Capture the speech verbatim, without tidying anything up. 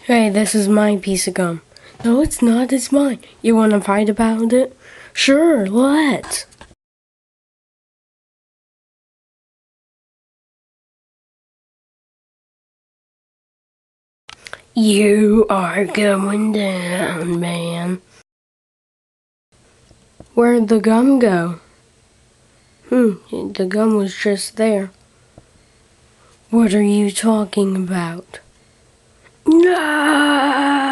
Hey, this is my piece of gum. No, it's not, it's mine. You wanna fight about it? Sure, let's. You are going down, man. Where'd the gum go? Hmm, the gum was just there. What are you talking about? No!